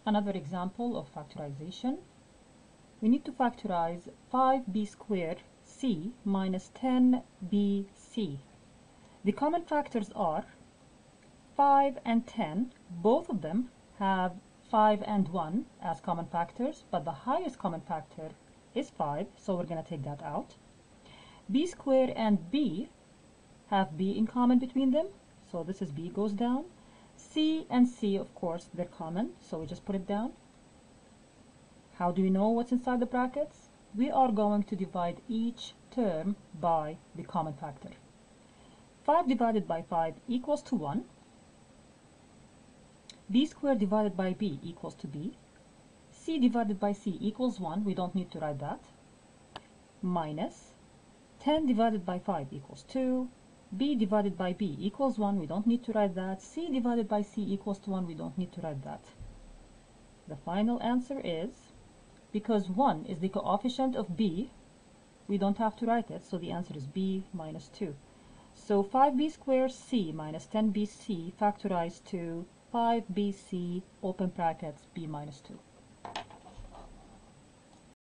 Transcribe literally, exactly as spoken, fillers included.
Another example of factorization. We need to factorize five b squared c minus ten b c. The common factors are five and ten. Both of them have five and one as common factors, but the highest common factor is five, so we're going to take that out. B squared and b have b in common between them, so this is b goes down. C and c, of course, they're common, so we just put it down. How do we know what's inside the brackets? We are going to divide each term by the common factor. five divided by five equals to one. B squared divided by b equals to b. C divided by c equals one. We don't need to write that. Minus ten divided by five equals two. B divided by b equals one. We don't need to write that. C divided by c equals to one. We don't need to write that. The final answer is, because one is the coefficient of b, we don't have to write it, so the answer is b minus two. So five b squared c minus ten b c factorized to five b c open brackets b minus two.